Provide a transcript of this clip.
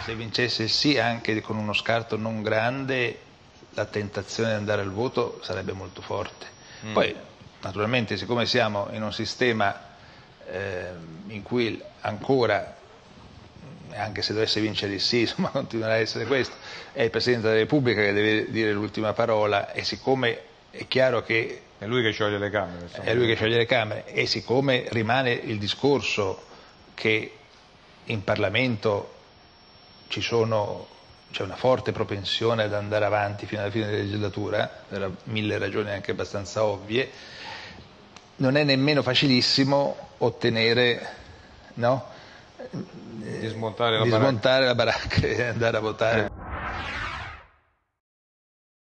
se vincesse il sì, anche con uno scarto non grande, la tentazione di andare al voto sarebbe molto forte. Poi, naturalmente, siccome siamo in un sistema in cui ancora, anche se dovesse vincere il sì, insomma continuerà a essere questo, è il Presidente della Repubblica che deve dire l'ultima parola, e siccome è chiaro che è lui che scioglie le Camere. Insomma. È lui che scioglie le Camere, e siccome rimane il discorso che in Parlamento c'è una forte propensione ad andare avanti fino alla fine della legislatura, per mille ragioni anche abbastanza ovvie, non è nemmeno facilissimo ottenere, no? Di smontare la baracca e andare a votare.